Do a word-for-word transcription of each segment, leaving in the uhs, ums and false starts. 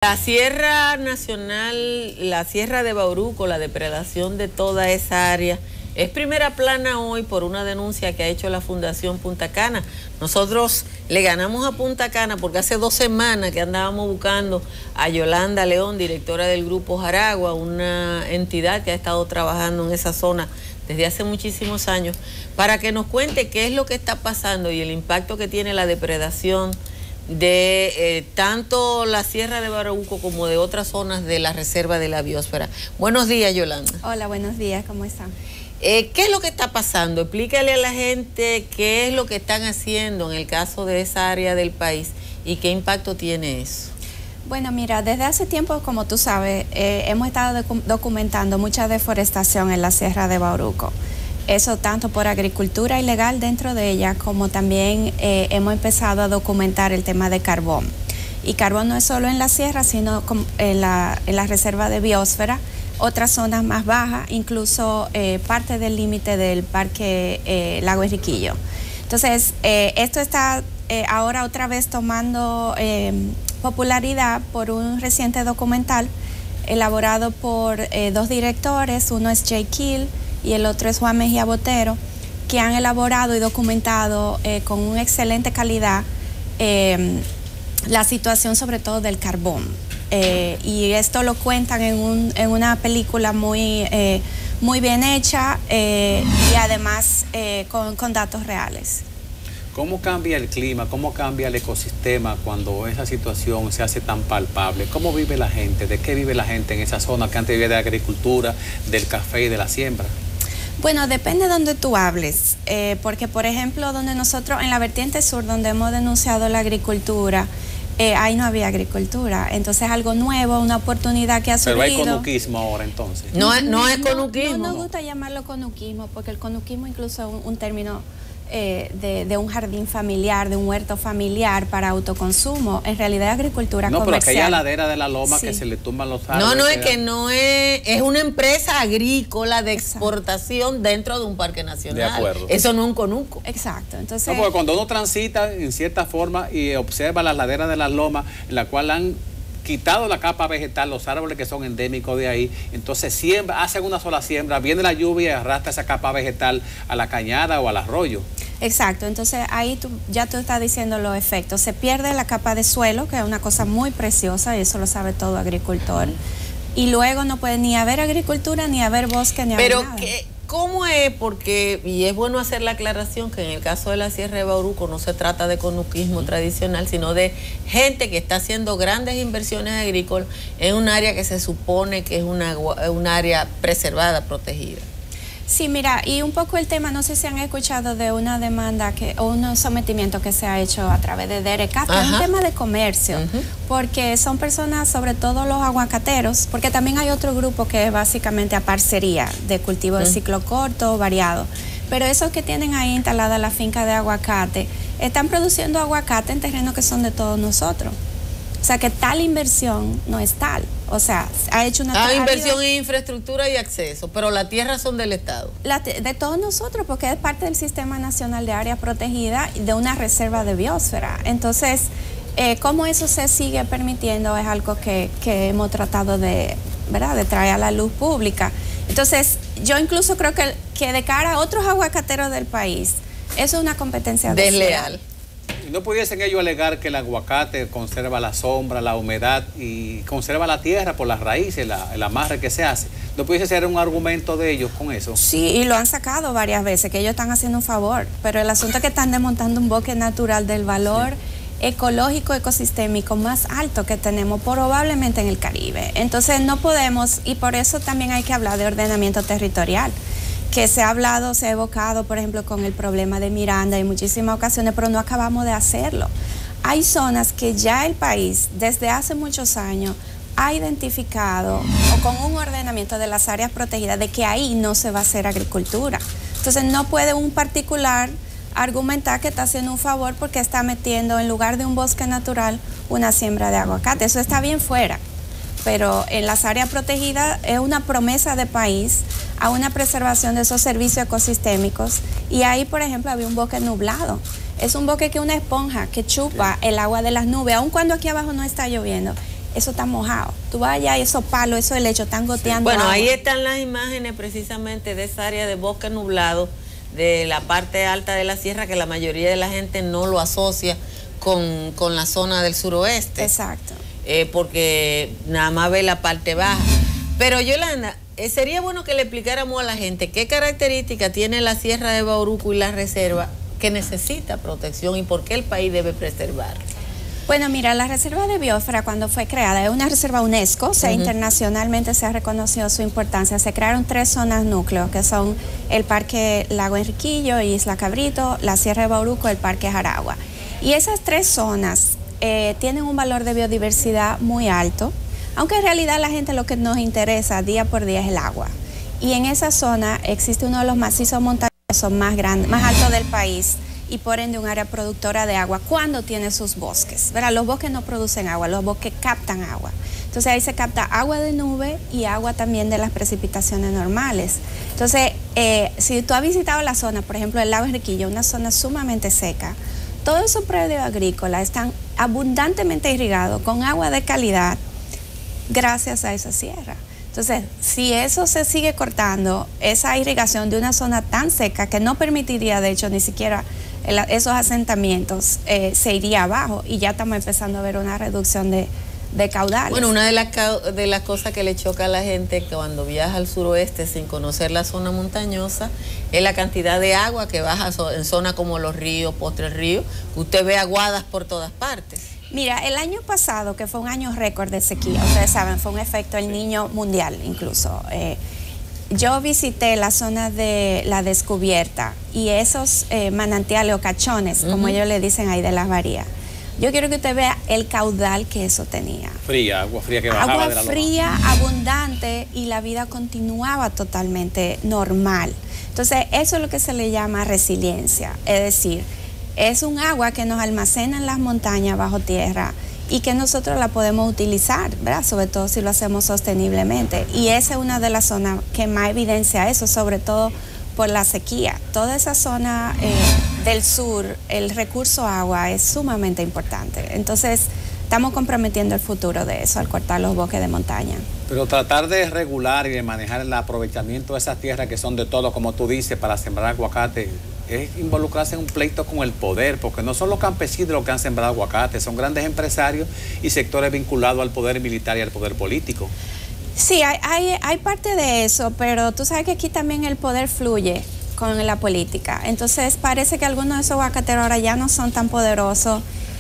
La Sierra Nacional, la Sierra de Bauruco, la depredación de toda esa área, es primera plana hoy por una denuncia que ha hecho la Fundación Punta Cana. Nosotros le ganamos a Punta Cana porque hace dos semanas que andábamos buscando a Yolanda León, directora del Grupo Jaragua, una entidad que ha estado trabajando en esa zona desde hace muchísimos años, para que nos cuente qué es lo que está pasando y el impacto que tiene la depredación de eh, tanto la Sierra de Bauruco como de otras zonas de la Reserva de la Biosfera. Buenos días, Yolanda. Hola, buenos días, ¿cómo están? Eh, ¿Qué es lo que está pasando? Explícale a la gente qué es lo que están haciendo en el caso de esa área del país y qué impacto tiene eso. Bueno, mira, desde hace tiempo, como tú sabes, eh, hemos estado docu documentando mucha deforestación en la Sierra de Bauruco. Eso tanto por agricultura ilegal dentro de ella, como también eh, hemos empezado a documentar el tema de carbón. Y carbón no es solo en la sierra, sino en la, en la reserva de biosfera, otras zonas más bajas, incluso eh, parte del límite del parque eh, Lago Enriquillo. Entonces, eh, esto está eh, ahora otra vez tomando eh, popularidad por un reciente documental elaborado por eh, dos directores, uno es Jay Keel y el otro es Juan Mejía Botero, que han elaborado y documentado eh, con una excelente calidad eh, la situación sobre todo del carbón. Eh, y esto lo cuentan en, un, en una película muy, eh, muy bien hecha eh, y además eh, con, con datos reales. ¿Cómo cambia el clima, cómo cambia el ecosistema cuando esa situación se hace tan palpable? ¿Cómo vive la gente? ¿De qué vive la gente en esa zona que antes vivía de la agricultura, del café y de la siembra? Bueno, depende de donde tú hables, eh, porque por ejemplo, donde nosotros, en la vertiente sur, donde hemos denunciado la agricultura, eh, ahí no había agricultura, entonces algo nuevo, una oportunidad que ha surgido. Pero hay conuquismo ahora entonces. No, no es conuquismo. No, no nos gusta llamarlo conuquismo, porque el conuquismo incluso es un, un término Eh, de, de un jardín familiar, de un huerto familiar para autoconsumo, en realidad agricultura no, comercial. No, pero aquella ladera de la loma sí. que se le tumban los árboles. No, no, es que no es, es una empresa agrícola de exportación Exacto. dentro de un parque nacional. De acuerdo. Eso no es un conuco. Exacto, entonces... No, porque cuando uno transita en cierta forma y observa las laderas de las lomas, en la cual han quitado la capa vegetal, los árboles que son endémicos de ahí, entonces siembra, hacen una sola siembra, viene la lluvia y arrastra esa capa vegetal a la cañada o al arroyo. Exacto, entonces ahí tú, ya tú estás diciendo los efectos. Se pierde la capa de suelo, que es una cosa muy preciosa, y eso lo sabe todo agricultor. Y luego no puede ni haber agricultura, ni haber bosque, ni Pero haber nada. ¿qué, ¿cómo es? Porque, y es bueno hacer la aclaración que en el caso de la Sierra de Bauruco no se trata de conuquismo uh-huh. tradicional, sino de gente que está haciendo grandes inversiones agrícolas en un área que se supone que es una, un área preservada, protegida. Sí, mira, y un poco el tema, no sé si han escuchado de una demanda que, o un sometimiento que se ha hecho a través de DERECAT, es un tema de comercio, uh-huh. porque son personas, sobre todo los aguacateros, porque también hay otro grupo que es básicamente a parcería de cultivo de uh-huh. ciclo corto, variado, pero esos que tienen ahí instalada la finca de aguacate, están produciendo aguacate en terrenos que son de todos nosotros. O sea, que tal inversión no es tal. O sea, ha hecho una... Ah, inversión en infraestructura y acceso, pero las tierras son del Estado. La, de todos nosotros, porque es parte del Sistema Nacional de Área Protegida y de una reserva de biosfera. Entonces, eh, cómo eso se sigue permitiendo es algo que, que hemos tratado de, ¿verdad?, de traer a la luz pública. Entonces, yo incluso creo que, que de cara a otros aguacateros del país, eso es una competencia desleal. ¿No pudiesen ellos alegar que el aguacate conserva la sombra, la humedad y conserva la tierra por las raíces, la, el amarre que se hace? ¿No pudiese ser un argumento de ellos con eso? Sí, y lo han sacado varias veces, que ellos están haciendo un favor, pero el asunto es que están desmontando un bosque natural del valor sí. ecológico, ecosistémico más alto que tenemos probablemente en el Caribe. Entonces no podemos, y por eso también hay que hablar de ordenamiento territorial, que se ha hablado, se ha evocado, por ejemplo, con el problema de Miranda en muchísimas ocasiones, pero no acabamos de hacerlo. Hay zonas que ya el país, desde hace muchos años, ha identificado, o con un ordenamiento de las áreas protegidas, de que ahí no se va a hacer agricultura. Entonces no puede un particular argumentar que está haciendo un favor porque está metiendo en lugar de un bosque natural una siembra de aguacate. Eso está bien fuera. Pero en las áreas protegidas es una promesa de país a una preservación de esos servicios ecosistémicos. Y ahí, por ejemplo, había un bosque nublado. Es un bosque que es una esponja que chupa el agua de las nubes, aun cuando aquí abajo no está lloviendo. eso está mojado. Tú vas allá y esos palos, esos helechos están goteando. Bueno, agua. ahí están las imágenes precisamente de esa área de bosque nublado, de la parte alta de la sierra, que la mayoría de la gente no lo asocia con, con la zona del suroeste. Exacto. Eh, porque nada más ve la parte baja. Pero Yolanda, eh, sería bueno que le explicáramos a la gente qué características tiene la sierra de Bauruco y la reserva que necesita protección y por qué el país debe preservar. Bueno, mira, la Reserva de Biosfera cuando fue creada es una reserva UNESCO, o sea, uh-huh. internacionalmente se ha reconocido su importancia. Se crearon tres zonas núcleo, que son el Parque Lago Enriquillo y Isla Cabrito, la Sierra de Bauruco, el Parque Jaragua. Y esas tres zonas eh, tienen un valor de biodiversidad muy alto, aunque en realidad la gente lo que nos interesa día por día es el agua. Y en esa zona existe uno de los macizos montañosos más grandes, más altos del país, y por ende un área productora de agua cuando tiene sus bosques. ¿Verdad? Los bosques no producen agua, los bosques captan agua. Entonces ahí se capta agua de nube y agua también de las precipitaciones normales. Entonces, eh, si tú has visitado la zona, por ejemplo, el lago Enriquillo, una zona sumamente seca, todos esos predios agrícolas están abundantemente irrigados con agua de calidad gracias a esa sierra. Entonces, si eso se sigue cortando, esa irrigación de una zona tan seca que no permitiría, de hecho, ni siquiera el, esos asentamientos, eh, se iría abajo y ya estamos empezando a ver una reducción de, de caudales. Bueno, una de las, de las cosas que le choca a la gente que cuando viaja al suroeste sin conocer la zona montañosa es la cantidad de agua que baja en zonas como los ríos, Postre Río. Usted ve aguadas por todas partes. Mira, el año pasado, que fue un año récord de sequía, ustedes saben, fue un efecto El Niño mundial incluso. Eh, yo visité la zona de La Descubierta y esos eh, manantiales o cachones, uh-huh. como ellos le dicen ahí de las bahías. Yo quiero que usted vea el caudal que eso tenía. Fría, agua fría que bajaba agua de la loma. fría, abundante, y la vida continuaba totalmente normal. Entonces, eso es lo que se le llama resiliencia, es decir, es un agua que nos almacena en las montañas bajo tierra y que nosotros la podemos utilizar, ¿verdad? Sobre todo si lo hacemos sosteniblemente. Y esa es una de las zonas que más evidencia eso, sobre todo por la sequía. Toda esa zona eh, del sur, el recurso agua es sumamente importante. Entonces, estamos comprometiendo el futuro de eso al cortar los bosques de montaña. Pero tratar de regular y de manejar el aprovechamiento de esas tierras que son de todo, como tú dices, para sembrar aguacate, es involucrarse en un pleito con el poder, porque no son los campesinos los que han sembrado aguacate, son grandes empresarios y sectores vinculados al poder militar y al poder político. Sí, hay, hay, hay parte de eso, pero tú sabes que aquí también el poder fluye con la política. Entonces parece que algunos de esos aguacateros ahora ya no son tan poderosos.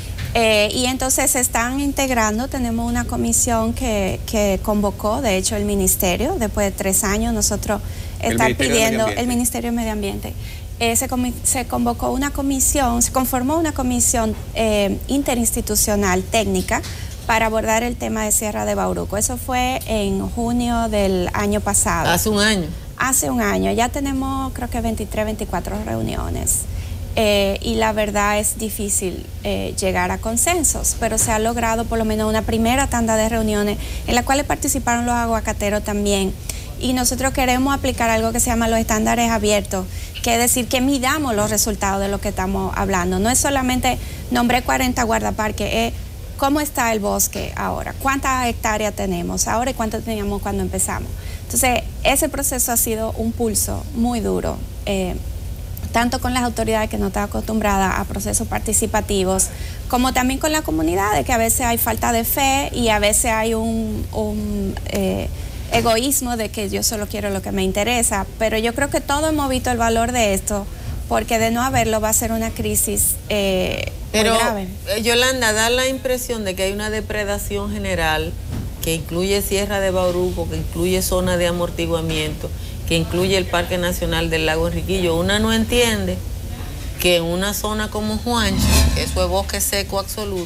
Eh, y entonces se están integrando. Tenemos una comisión que, que convocó, de hecho, el ministerio, después de tres años, nosotros estamos pidiendo, el Ministerio de Medio Ambiente, eh, se, se convocó una comisión, se conformó una comisión eh, interinstitucional técnica para abordar el tema de Sierra de Bauruco. Eso fue en junio del año pasado. Hace un año. Hace un año. Ya tenemos, creo que veintitrés, veinticuatro reuniones. Eh, y la verdad es difícil eh, llegar a consensos, pero se ha logrado por lo menos una primera tanda de reuniones en la cual participaron los aguacateros también, y nosotros queremos aplicar algo que se llama los estándares abiertos, que es decir, que midamos los resultados de lo que estamos hablando. No es solamente nombré cuarenta guardaparques, es cómo está el bosque ahora, cuántas hectáreas tenemos ahora y cuánto teníamos cuando empezamos. Entonces, ese proceso ha sido un pulso muy duro, eh, tanto con las autoridades que no están acostumbradas a procesos participativos, como también con la comunidad, de que a veces hay falta de fe y a veces hay un, un eh, egoísmo de que yo solo quiero lo que me interesa, pero yo creo que todos hemos visto el valor de esto, porque de no haberlo va a ser una crisis eh, pero, muy grave. Yolanda, da la impresión de que hay una depredación general que incluye Sierra de Bauruco, que incluye zona de amortiguamiento, que incluye el Parque Nacional del Lago Enriquillo. Una no entiende que en una zona como Juancho, eso es bosque seco absoluto,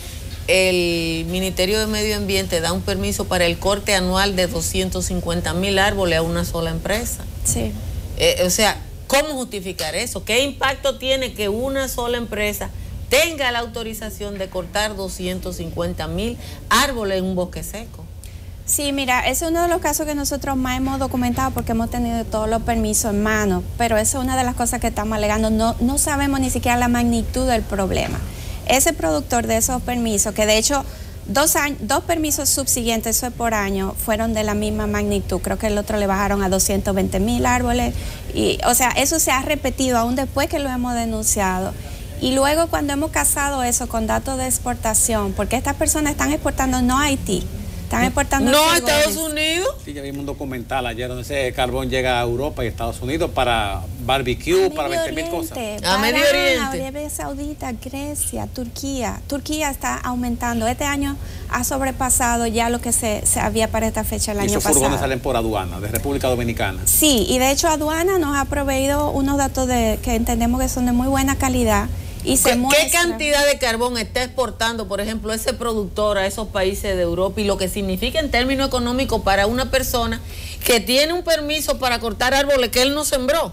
el Ministerio de Medio Ambiente da un permiso para el corte anual de doscientos cincuenta mil árboles a una sola empresa. Sí. Eh, o sea, ¿cómo justificar eso? ¿Qué impacto tiene que una sola empresa tenga la autorización de cortar doscientos cincuenta mil árboles en un bosque seco? Sí, mira, ese es uno de los casos que nosotros más hemos documentado porque hemos tenido todos los permisos en mano, pero esa es una de las cosas que estamos alegando. No, no sabemos ni siquiera la magnitud del problema. Ese productor de esos permisos, que de hecho dos, años, dos permisos subsiguientes, eso es por año, fueron de la misma magnitud. Creo que el otro le bajaron a doscientos veinte mil árboles. Y, o sea, eso se ha repetido aún después que lo hemos denunciado. Y luego cuando hemos casado eso con datos de exportación, porque estas personas están exportando no a Haití, están exportando no a Estados Unidos. Sí, ya vimos un documental ayer donde ese carbón llega a Europa y Estados Unidos para barbecue, para veinte mil cosas. A Medio Oriente. Arabia Saudita, Grecia, Turquía. Turquía está aumentando. Este año ha sobrepasado ya lo que se, se había para esta fecha el año pasado. Y esos furgones salen por aduana, de República Dominicana. Sí, y de hecho aduana nos ha proveído unos datos de que entendemos que son de muy buena calidad. Y se ¿Qué, muestra... ¿Qué cantidad de carbón está exportando, por ejemplo, ese productor a esos países de Europa y lo que significa en términos económicos para una persona que tiene un permiso para cortar árboles que él no sembró?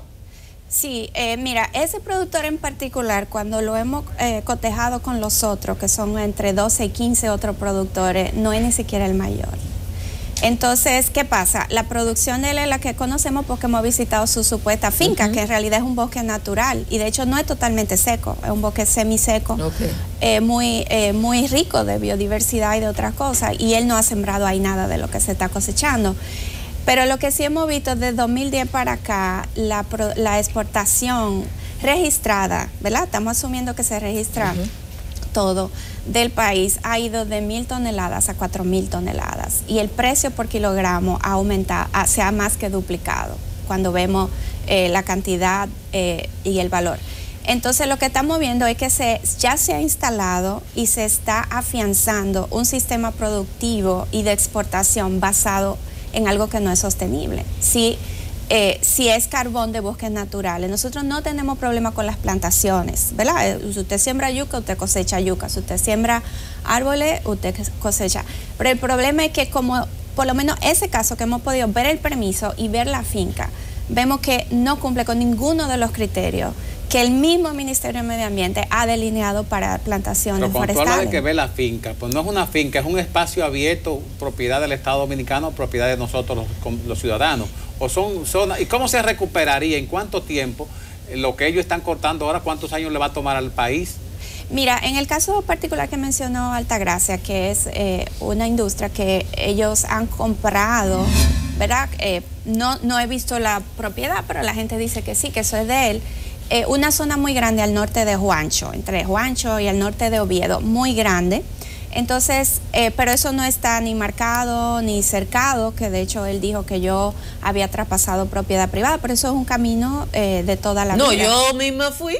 Sí, eh, mira, ese productor en particular, cuando lo hemos eh, cotejado con los otros, que son entre doce y quince otros productores, no es ni siquiera el mayor. Entonces, ¿qué pasa? La producción de él es la que conocemos porque hemos visitado su supuesta finca, uh-huh. que en realidad es un bosque natural y de hecho no es totalmente seco, es un bosque semiseco, okay. eh, muy, eh, muy rico de biodiversidad y de otras cosas, y él no ha sembrado ahí nada de lo que se está cosechando. Pero lo que sí hemos visto desde dos mil diez para acá, la, la exportación registrada, ¿verdad? Estamos asumiendo que se registra uh-huh. todo del país, ha ido de mil toneladas a cuatro mil toneladas y el precio por kilogramo ha aumentado, se ha más que duplicado cuando vemos eh, la cantidad eh, y el valor. Entonces lo que estamos viendo es que se, ya se ha instalado y se está afianzando un sistema productivo y de exportación basado en algo que no es sostenible. Sí, Eh, si es carbón de bosques naturales. Nosotros no tenemos problema con las plantaciones, ¿verdad? Si usted siembra yuca, usted cosecha yuca. Si usted siembra árboles, usted cosecha. Pero el problema es que como, por lo menos ese caso que hemos podido ver el permiso y ver la finca, vemos que no cumple con ninguno de los criterios que el mismo Ministerio de Medio Ambiente ha delineado para plantaciones Pero cuando forestales. Tú hablas de que ve la finca, pues no es una finca, es un espacio abierto, propiedad del Estado Dominicano, propiedad de nosotros los, los ciudadanos. O son zonas, ¿y cómo se recuperaría? ¿En cuánto tiempo? Lo que ellos están cortando ahora, ¿cuántos años le va a tomar al país? Mira, en el caso particular que mencionó Altagracia, que es eh, una industria que ellos han comprado, ¿verdad? Eh, no, no he visto la propiedad, pero la gente dice que sí, que eso es de él. Eh, una zona muy grande al norte de Juancho, entre Juancho y al norte de Oviedo, muy grande. Entonces, eh, pero eso no está ni marcado ni cercado, que de hecho él dijo que yo había traspasado propiedad privada, pero eso es un camino eh, de toda la no, vida. No, yo misma fui.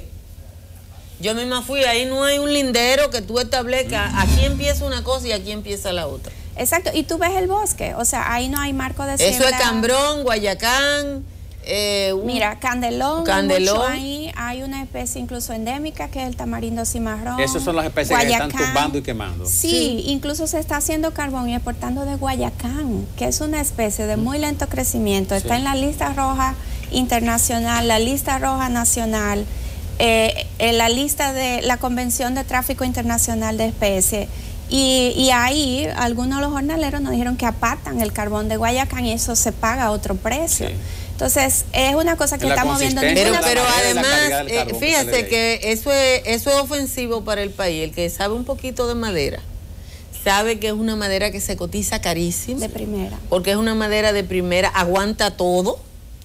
Yo misma fui, ahí no hay un lindero que tú establezcas, aquí empieza una cosa y aquí empieza la otra. Exacto, y tú ves el bosque, o sea, ahí no hay marco de siembra. Eso es Cambrón, Guayacán. Eh, un, Mira, Candelón, Candelón. Mucho ahí hay una especie incluso endémica que es el tamarindo cimarrón. Esas son las especies Guayacán, que están tumbando y quemando. Sí, sí, incluso se está haciendo carbón y exportando de Guayacán, que es una especie de muy lento crecimiento. Está sí. en la lista roja internacional, la lista roja nacional, eh, en la lista de la Convención de Tráfico Internacional de Especies. Y, y ahí algunos de los jornaleros nos dijeron que apartan el carbón de Guayacán y eso se paga a otro precio. Sí. Entonces, es una cosa que estamos viendo. Pero, pero además, eh, fíjate que eso es, eso es ofensivo para el país. El que sabe un poquito de madera, sabe que es una madera que se cotiza carísimo. De primera. Porque es una madera de primera, aguanta todo.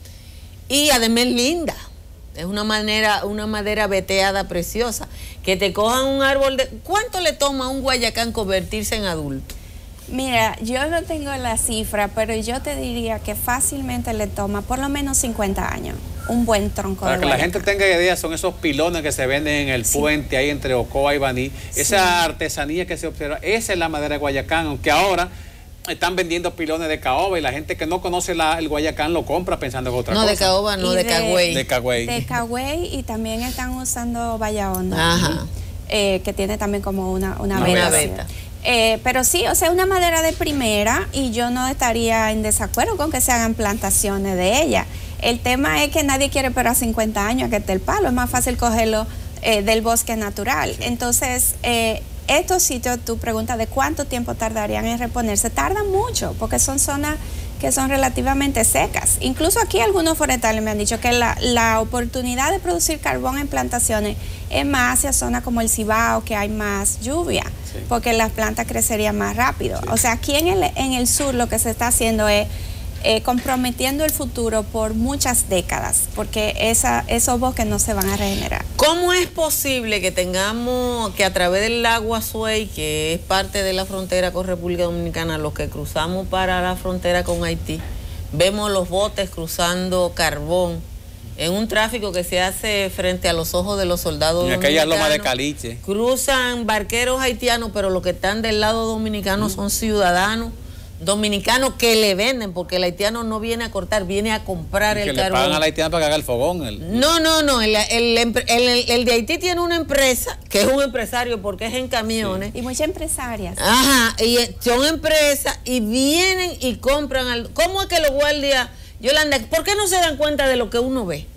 Y además es linda. Es una manera, una madera veteada preciosa. Que te cojan un árbol de... ¿Cuánto le toma a un guayacán convertirse en adulto? Mira, yo no tengo la cifra, pero yo te diría que fácilmente le toma por lo menos cincuenta años, un buen tronco Para de que guayacán. La gente tenga idea, son esos pilones que se venden en el sí. puente ahí entre Ocoa y Baní. Sí. Esa artesanía que se observa, esa es la madera de Guayacán, aunque ahora están vendiendo pilones de caoba y la gente que no conoce la, el Guayacán lo compra pensando en otra no, cosa. No, de caoba, no, de, de cagüey. De cagüey. De cagüey y también están usando Bahía Honda, Ajá. Eh, que tiene también como una, una, una veta. veta. Eh, pero sí, o sea, una madera de primera y yo no estaría en desacuerdo con que se hagan plantaciones de ella. El tema es que nadie quiere esperar cincuenta años a que esté el palo, es más fácil cogerlo eh, del bosque natural. Sí. Entonces, eh, estos sitios, tu pregunta de cuánto tiempo tardarían en reponerse, tardan mucho porque son zonas que son relativamente secas. Incluso aquí algunos forestales me han dicho que la, la oportunidad de producir carbón en plantaciones es más hacia zonas como el Cibao, que hay más lluvia. sí. porque las plantas crecerían más rápido. Sí. O sea, aquí en el, en el sur lo que se está haciendo es eh, comprometiendo el futuro por muchas décadas, porque esa, esos bosques no se van a regenerar. ¿Cómo es posible que tengamos, que a través del lago Azuay, que es parte de la frontera con República Dominicana, los que cruzamos para la frontera con Haití, vemos los botes cruzando carbón en un tráfico que se hace frente a los ojos de los soldados en aquella loma de Caliche? Cruzan barqueros haitianos, pero los que están del lado dominicano mm. son ciudadanos dominicanos que le venden, porque el haitiano no viene a cortar, viene a comprar el carbón. Que le pagan al haitiano para que haga el fogón. El... No, no, no, el, el, el, el, el de Haití tiene una empresa, que es un empresario porque es en camiones. Sí. Y muchas empresarias. Ajá, y son empresas y vienen y compran. Al, ¿Cómo es que los guardias, Yolanda, por qué no se dan cuenta de lo que uno ve?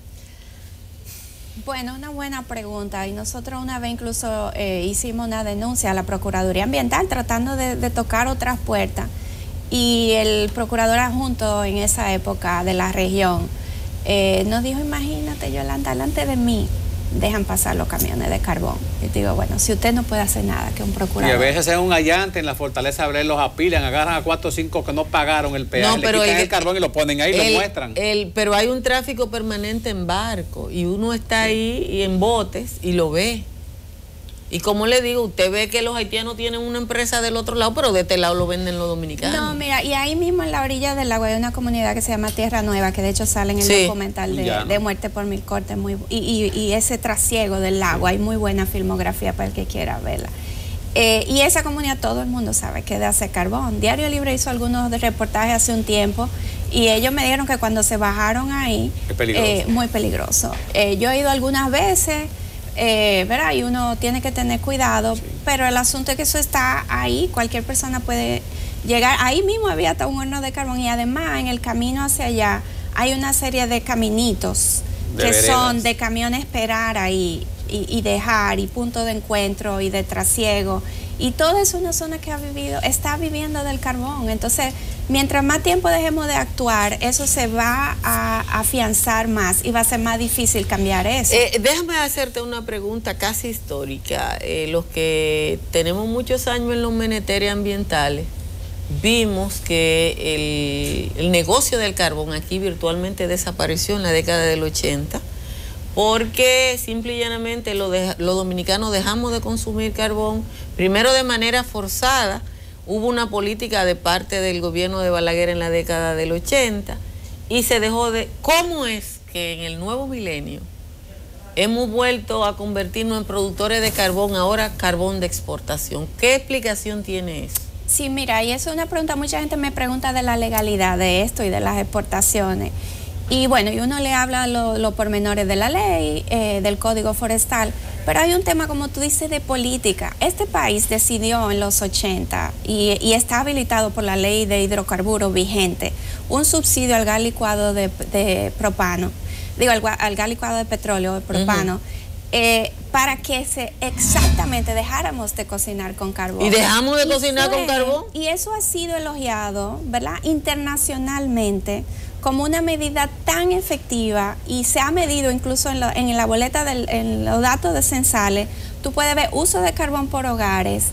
Bueno, una buena pregunta, y nosotros una vez incluso eh, hicimos una denuncia a la Procuraduría Ambiental tratando de, de tocar otras puertas. Y el procurador adjunto en esa época de la región eh, nos dijo, imagínate, Yolanda, delante de mí dejan pasar los camiones de carbón. Y digo, bueno, si usted no puede hacer nada, que un procurador. Y a veces es un allante en la Fortaleza Abreu, los apilan, agarran a cuatro o cinco que no pagaron el peaje, no, pero le quitan el, el carbón y lo ponen ahí y lo muestran. El, pero hay un tráfico permanente en barco y uno está ahí y en botes y lo ve. Y como le digo, usted ve que los haitianos tienen una empresa del otro lado, pero de este lado lo venden los dominicanos. No, mira, y ahí mismo en la orilla del lago hay una comunidad que se llama Tierra Nueva, que de hecho sale en el sí. documental de, de Muerte por Mil Cortes. Muy, y, y, y ese trasiego del lago, hay muy buena filmografía para el que quiera verla. Eh, y esa comunidad todo el mundo sabe que de hacer carbón. Diario Libre hizo algunos reportajes hace un tiempo y ellos me dijeron que cuando se bajaron ahí, peligroso. Eh, muy peligroso. Eh, yo he ido algunas veces. Eh, ¿verdad? Y uno tiene que tener cuidado, sí. pero el asunto es que eso está ahí, cualquier persona puede llegar, ahí mismo había hasta un horno de carbón y además en el camino hacia allá hay una serie de caminitos de que veredas. Son de camiones esperar ahí y, y dejar y punto de encuentro y de trasiego y toda es una zona que ha vivido, está viviendo del carbón, entonces mientras más tiempo dejemos de actuar, eso se va a afianzar más y va a ser más difícil cambiar eso. Eh, déjame hacerte una pregunta casi histórica. Eh, los que tenemos muchos años en los meneteres ambientales, vimos que el, el negocio del carbón aquí virtualmente desapareció en la década del ochenta, porque simple y llanamente los de, lo dominicanos dejamos de consumir carbón, primero de manera forzada. Hubo una política de parte del gobierno de Balaguer en la década del ochenta y se dejó de... ¿Cómo es que en el nuevo milenio hemos vuelto a convertirnos en productores de carbón, ahora carbón de exportación? ¿Qué explicación tiene eso? Sí, mira, y eso es una pregunta, mucha gente me pregunta de la legalidad de esto y de las exportaciones. Y bueno, y uno le habla los lo pormenores de la ley, eh, del Código Forestal, pero hay un tema, como tú dices, de política. Este país decidió en los ochenta y, y está habilitado por la ley de hidrocarburos vigente un subsidio al gas licuado de, de propano, digo, al, al gas licuado de petróleo, de propano, uh-huh. eh, para que se exactamente dejáramos de cocinar con carbón. ¿Y dejamos de y cocinar fue, con carbón? Y eso ha sido elogiado, ¿verdad?, internacionalmente, como una medida tan efectiva y se ha medido incluso en, lo, en la boleta, del, en los datos de censales, tú puedes ver uso de carbón por hogares,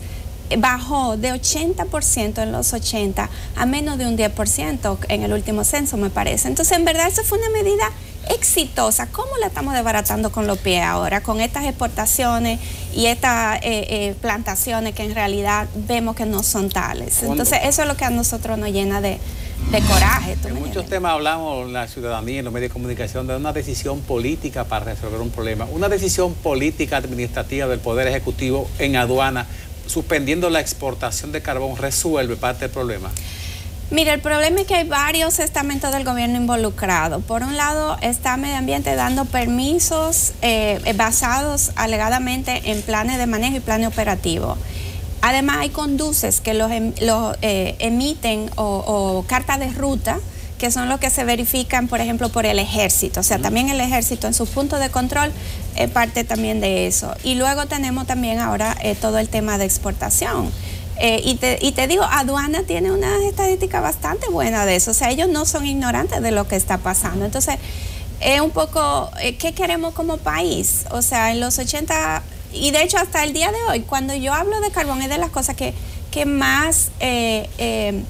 bajó de ochenta por ciento en los ochenta a menos de un diez por ciento en el último censo, me parece. Entonces, en verdad, eso fue una medida exitosa. ¿Cómo la estamos desbaratando con los pies ahora? Con estas exportaciones y estas eh, eh, plantaciones que en realidad vemos que no son tales. Entonces, eso es lo que a nosotros nos llena de... de coraje. En muchos entiendes? temas hablamos en la ciudadanía, en los medios de comunicación, de una decisión política para resolver un problema. Una decisión política administrativa del Poder Ejecutivo en aduana, suspendiendo la exportación de carbón, ¿resuelve parte del problema? Mira, el problema es que hay varios estamentos del gobierno involucrados. Por un lado, está Medio Ambiente dando permisos eh, basados alegadamente en planes de manejo y planes operativos. Además, hay conduces que los, los eh, emiten o, o cartas de ruta, que son los que se verifican, por ejemplo, por el ejército. O sea, uh-huh. también el ejército en sus puntos de control es parte también de eso. Y luego tenemos también ahora eh, todo el tema de exportación. Eh, y, te, y te digo, aduana tiene una estadística bastante buena de eso. O sea, ellos no son ignorantes de lo que está pasando. Entonces, es un poco, eh, ¿qué queremos como país? O sea, en los ochenta y de hecho hasta el día de hoy, cuando yo hablo de carbón, es de las cosas que, que más eh, eh,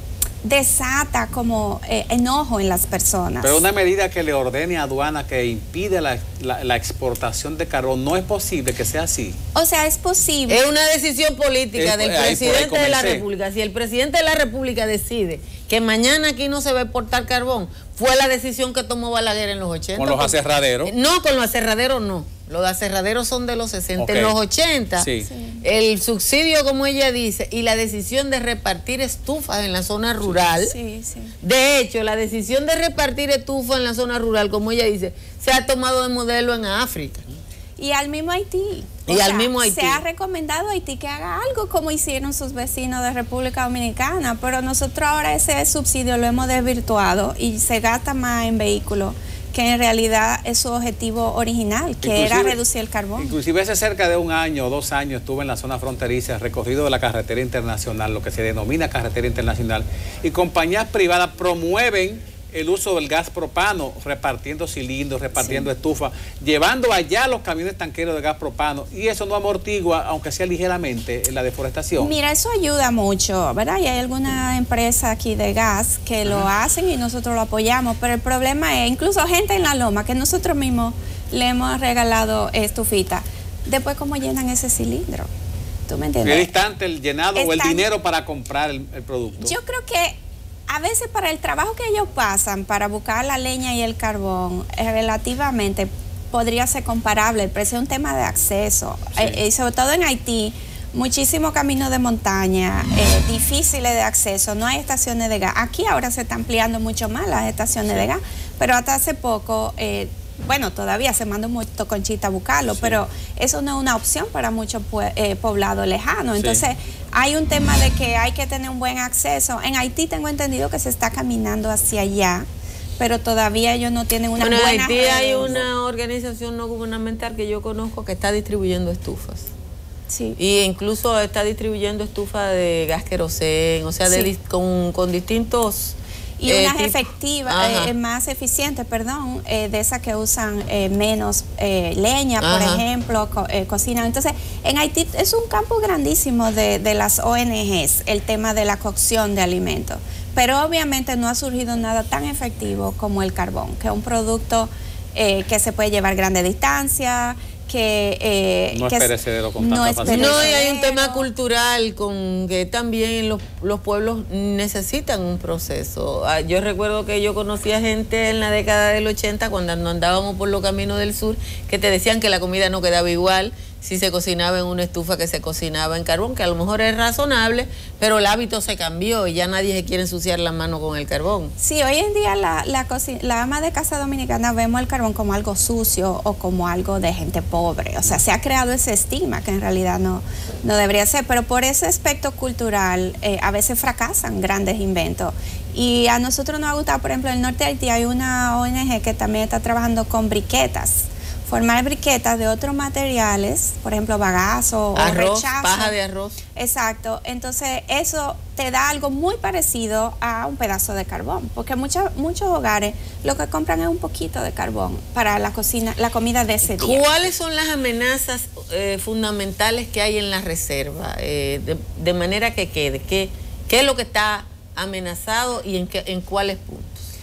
desata como eh, enojo en las personas. Pero una medida que le ordene a aduana que impide la, la, la exportación de carbón, no es posible que sea así. O sea, es posible. Es una decisión política es, del ahí, presidente ahí de la República. Si el presidente de la República decide que mañana aquí no se va a exportar carbón, fue la decisión que tomó Balaguer en los ochenta. ¿Con los aserraderos? No, con los aserraderos no. Los aserraderos son de los sesenta. Okay. En los ochenta, sí. Sí. El subsidio, como ella dice, y la decisión de repartir estufas en la zona rural. Sí, sí. De hecho, la decisión de repartir estufas en la zona rural, como ella dice, se ha tomado de modelo en África. Y al mismo Haití. Y o al sea, mismo Haití. Se ha recomendado a Haití que haga algo como hicieron sus vecinos de República Dominicana, pero nosotros ahora ese subsidio lo hemos desvirtuado y se gasta más en vehículos que en realidad es su objetivo original, que inclusive, era reducir el carbón. Inclusive hace cerca de un año o dos años estuve en la zona fronteriza, recorrido de la carretera internacional, lo que se denomina carretera internacional, y compañías privadas promueven el uso del gas propano, repartiendo cilindros, repartiendo sí. estufas, llevando allá los camiones tanqueros de gas propano, y eso no amortigua, aunque sea ligeramente, la deforestación. Mira, eso ayuda mucho, ¿verdad? Y hay alguna empresa aquí de gas que lo Ajá. hacen y nosotros lo apoyamos, pero el problema es, incluso gente en la loma, que nosotros mismos le hemos regalado estufita, después cómo llenan ese cilindro. ¿Tú me entiendes? ¿Qué distante el llenado Están... o el dinero para comprar el, el producto? Yo creo que a veces para el trabajo que ellos pasan para buscar la leña y el carbón, eh, relativamente podría ser comparable. El precio es un tema de acceso. Sí. Eh, y sobre todo en Haití, muchísimos caminos de montaña, eh, difíciles de acceso, no hay estaciones de gas. Aquí ahora se está ampliando mucho más las estaciones sí. de gas, pero hasta hace poco... Eh, bueno, todavía se manda un motoconchita a buscarlo, sí. pero eso no es una opción para muchos eh, poblados lejanos. Entonces, sí. hay un tema de que hay que tener un buen acceso. En Haití tengo entendido que se está caminando hacia allá, pero todavía ellos no tienen una bueno, buena... En Haití hay una organización no gubernamental que yo conozco que está distribuyendo estufas. Sí. Y incluso está distribuyendo estufas de gas querosén, o sea, de, sí. con, con distintos... Y eh, unas efectivas, eh, más eficientes, perdón, eh, de esas que usan eh, menos eh, leña, por Ajá. ejemplo, co eh, cocinan. Entonces, en Haití es un campo grandísimo de, de las O N Ges, el tema de la cocción de alimentos. Pero obviamente no ha surgido nada tan efectivo como el carbón, que es un producto eh, que se puede llevar grandes distancias, que eh, no que es perecedero con no tanta es facilidad. No, y hay un tema cultural con que también los, los pueblos necesitan un proceso. Yo recuerdo que yo conocía gente en la década del ochenta cuando andábamos por los caminos del sur que te decían que la comida no quedaba igual si se cocinaba en una estufa que se cocinaba en carbón, que a lo mejor es razonable, pero el hábito se cambió y ya nadie se quiere ensuciar la mano con el carbón. Sí, hoy en día la, la, la ama de casa dominicana vemos el carbón como algo sucio o como algo de gente pobre. O sea, se ha creado ese estigma que en realidad no, no debería ser, pero por ese aspecto cultural eh, a veces fracasan grandes inventos. Y a nosotros nos ha gustado, por ejemplo, en el norte de Haití hay una O N G que también está trabajando con briquetas. Formar briquetas de otros materiales, por ejemplo, bagazo arroz, o rechazo. Paja de arroz. Exacto. Entonces, eso te da algo muy parecido a un pedazo de carbón, porque muchos muchos hogares lo que compran es un poquito de carbón para la cocina, la comida de ese día. ¿Cuáles son las amenazas eh, fundamentales que hay en la reserva? Eh, de, de manera que quede, ¿qué, qué es lo que está amenazado y en, qué, en cuáles puntos?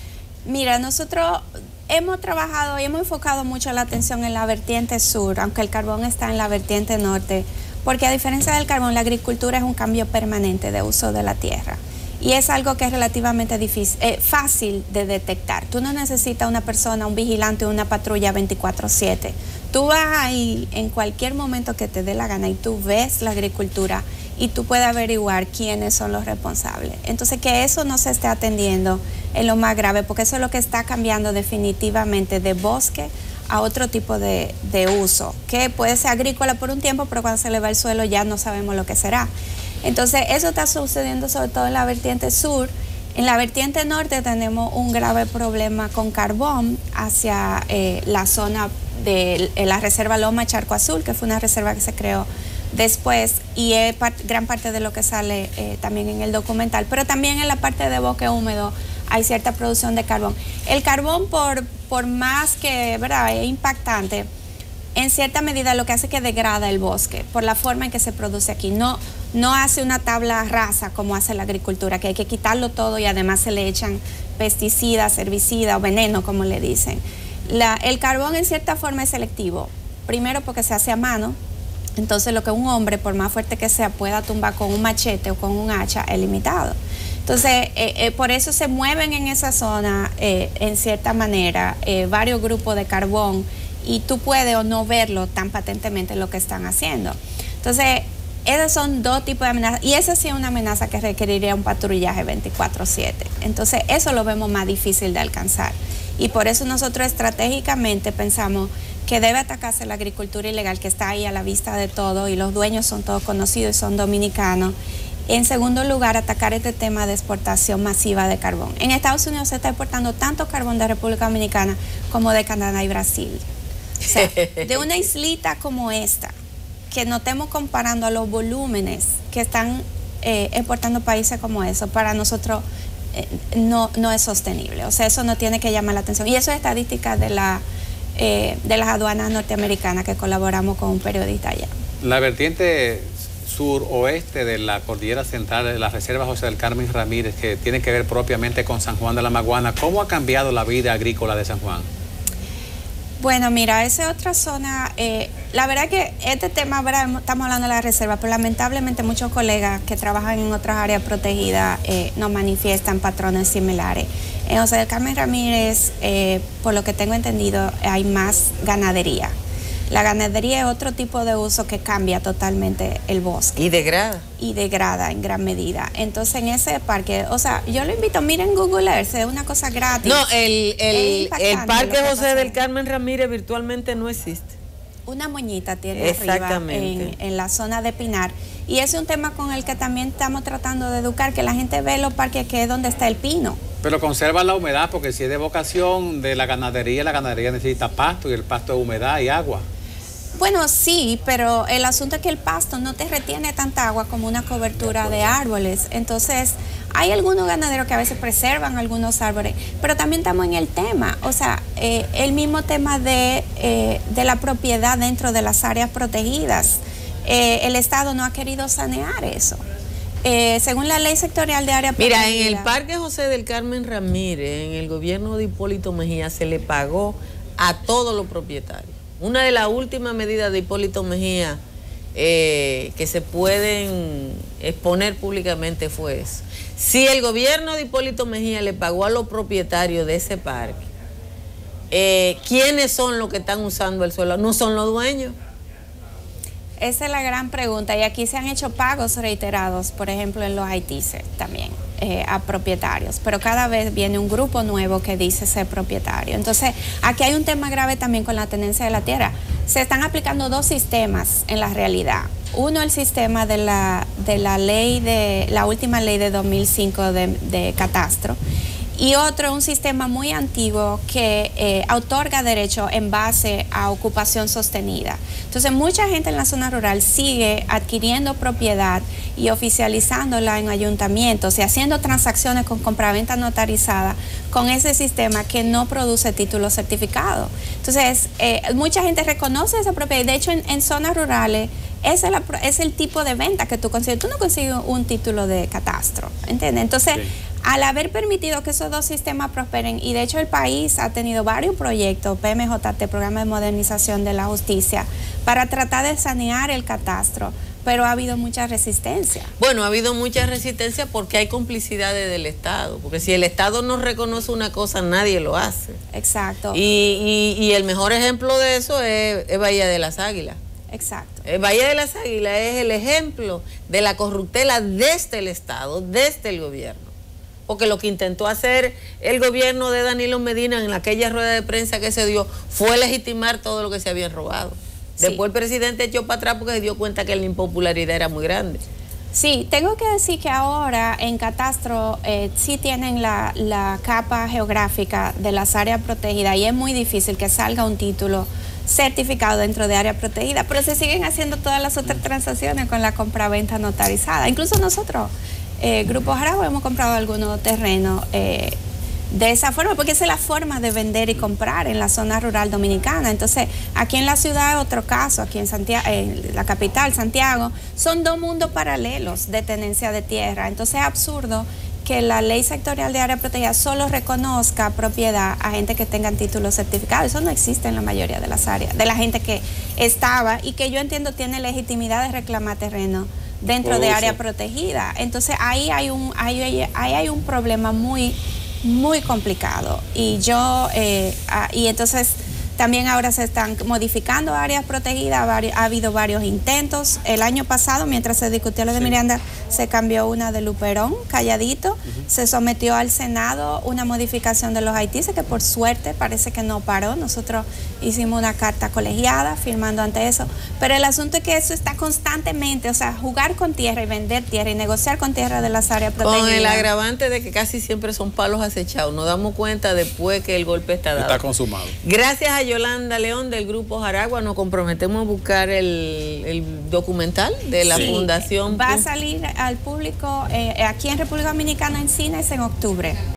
Mira, nosotros hemos trabajado y hemos enfocado mucho la atención en la vertiente sur, aunque el carbón está en la vertiente norte, porque a diferencia del carbón, la agricultura es un cambio permanente de uso de la tierra. Y es algo que es relativamente difícil, eh, fácil de detectar. Tú no necesitas una persona, un vigilante, una patrulla veinticuatro siete. Tú vas ahí en cualquier momento que te dé la gana y tú ves la agricultura y tú puedes averiguar quiénes son los responsables. Entonces, que eso no se esté atendiendo es lo más grave, porque eso es lo que está cambiando definitivamente de bosque a otro tipo de, de uso, que puede ser agrícola por un tiempo, pero cuando se le va el suelo ya no sabemos lo que será. Entonces, eso está sucediendo sobre todo en la vertiente sur. En la vertiente norte tenemos un grave problema con carbón hacia eh, la zona de la reserva Loma Charco Azul, que fue una reserva que se creó después y es part, gran parte de lo que sale eh, también en el documental, pero también en la parte de bosque húmedo hay cierta producción de carbón. El carbón, por, por más que, ¿verdad?, es impactante, en cierta medida lo que hace es que degrada el bosque por la forma en que se produce aquí. No, no hace una tabla rasa como hace la agricultura, que hay que quitarlo todo y además se le echan pesticidas, herbicidas o veneno, como le dicen. La, el carbón en cierta forma es selectivo. Primero porque se hace a mano, entonces lo que un hombre, por más fuerte que sea, pueda tumbar con un machete o con un hacha es limitado. Entonces, eh, eh, por eso se mueven en esa zona, eh, en cierta manera, eh, varios grupos de carbón, y tú puedes o no verlo tan patentemente lo que están haciendo. Entonces, esos son dos tipos de amenazas, y esa sí es una amenaza que requeriría un patrullaje veinticuatro siete. Entonces, eso lo vemos más difícil de alcanzar. Y por eso nosotros estratégicamente pensamos que debe atacarse la agricultura ilegal, que está ahí a la vista de todo, y los dueños son todos conocidos y son dominicanos. En segundo lugar, atacar este tema de exportación masiva de carbón. En Estados Unidos se está exportando tanto carbón de República Dominicana como de Canadá y Brasil. O sea, de una islita como esta, que no estemos comparando a los volúmenes que están eh, exportando países como eso, para nosotros eh, no, no es sostenible. O sea, eso no tiene que llamar la atención. Y eso es estadística de, la, eh, de las aduanas norteamericanas, que colaboramos con un periodista allá. La vertiente suroeste de la cordillera central de la reserva José del Carmen Ramírez, que tiene que ver propiamente con San Juan de la Maguana, ¿cómo ha cambiado la vida agrícola de San Juan? Bueno, mira, esa es otra zona. Eh, la verdad que este tema, ¿verdad? Estamos hablando de la reserva, pero lamentablemente muchos colegas que trabajan en otras áreas protegidas eh, nos manifiestan patrones similares. En José del Carmen Ramírez, eh, por lo que tengo entendido, hay más ganadería. La ganadería es otro tipo de uso que cambia totalmente el bosque. Y degrada. Y degrada en gran medida. Entonces, en ese parque, o sea, yo lo invito, miren Google Earth, es una cosa gratis. No, el, el, el parque José del Carmen Ramírez virtualmente no existe. Una moñita tiene arriba en, en la zona de Pinar. Y ese es un tema con el que también estamos tratando de educar, que la gente ve los parques que es donde está el pino. Pero conserva la humedad, porque si es de vocación de la ganadería, la ganadería necesita pasto, y el pasto es humedad y agua. Bueno, sí, pero el asunto es que el pasto no te retiene tanta agua como una cobertura de árboles. Entonces, hay algunos ganaderos que a veces preservan algunos árboles, pero también estamos en el tema, o sea, eh, el mismo tema de, eh, de la propiedad dentro de las áreas protegidas. Eh, el Estado no ha querido sanear eso. Eh, según la ley sectorial de área protegida. Mira, en el Parque José del Carmen Ramírez, en el gobierno de Hipólito Mejía, se le pagó a todos los propietarios. Una de las últimas medidas de Hipólito Mejía eh, que se pueden exponer públicamente fue eso. Si el gobierno de Hipólito Mejía le pagó a los propietarios de ese parque, eh, ¿quiénes son los que están usando el suelo? ¿No son los dueños? Esa es la gran pregunta, y aquí se han hecho pagos reiterados, por ejemplo en los Haitises también, eh, a propietarios, pero cada vez viene un grupo nuevo que dice ser propietario. Entonces, aquí hay un tema grave también con la tenencia de la tierra. Se están aplicando dos sistemas en la realidad. Uno, el sistema de la, de la ley de, la última ley de dos mil cinco de, de catastro, y otro, un sistema muy antiguo que eh, otorga derecho en base a ocupación sostenida. Entonces, mucha gente en la zona rural sigue adquiriendo propiedad y oficializándola en ayuntamientos y haciendo transacciones con compraventa notarizada con ese sistema que no produce título certificado. Entonces, eh, mucha gente reconoce esa propiedad. De hecho, en, en zonas rurales, es el, es el tipo de venta que tú consigues. Tú no consigues un título de catastro, ¿entiendes? Entonces, sí. Al haber permitido que esos dos sistemas prosperen, y de hecho el país ha tenido varios proyectos, P M J T, Programa de Modernización de la Justicia, para tratar de sanear el catastro, pero ha habido mucha resistencia. Bueno, ha habido mucha resistencia porque hay complicidades del Estado, porque si el Estado no reconoce una cosa, nadie lo hace. Exacto. Y, y, y el mejor ejemplo de eso es, es Bahía de las Águilas. Exacto. El Bahía de las Águilas es el ejemplo de la corruptela desde el Estado, desde el gobierno. Porque lo que intentó hacer el gobierno de Danilo Medina en aquella rueda de prensa que se dio fue legitimar todo lo que se habían robado. Sí. Después el presidente echó para atrás porque se dio cuenta que la impopularidad era muy grande. Sí, tengo que decir que ahora en catastro eh, sí tienen la, la capa geográfica de las áreas protegidas, y es muy difícil que salga un título certificado dentro de área protegida, pero se siguen haciendo todas las otras transacciones con la compraventa notarizada. Incluso nosotros, Eh, Grupo Jarabo, hemos comprado algunos terrenos eh, de esa forma, porque esa es la forma de vender y comprar en la zona rural dominicana. Entonces, aquí en la ciudad es otro caso, aquí en Santiago, en la capital, Santiago, son dos mundos paralelos de tenencia de tierra. Entonces es absurdo que la ley sectorial de área protegida solo reconozca propiedad a gente que tengan títulos certificados. Eso no existe en la mayoría de las áreas, de la gente que estaba y que yo entiendo tiene legitimidad de reclamar terreno dentro de área protegida. Entonces ahí hay un, ahí, ahí hay un problema muy, muy complicado. Y yo, eh, ah, y entonces también ahora se están modificando áreas protegidas, ha habido varios intentos. El año pasado, mientras se discutió la de sí. Miranda, se cambió una de Luperón, Calladito, uh-huh. se sometió al Senado una modificación de los haitises que por suerte parece que no paró. Nosotros hicimos una carta colegiada firmando ante eso, pero el asunto es que eso está constantemente, o sea, jugar con tierra y vender tierra y negociar con tierra de las áreas protegidas. Con el agravante de que casi siempre son palos acechados, nos damos cuenta después que el golpe está dado. Está consumado. Gracias a Yolanda León del Grupo Jaragua, nos comprometemos a buscar el, el documental de la sí. Fundación. Va a salir al público eh, aquí en República Dominicana en cines en octubre.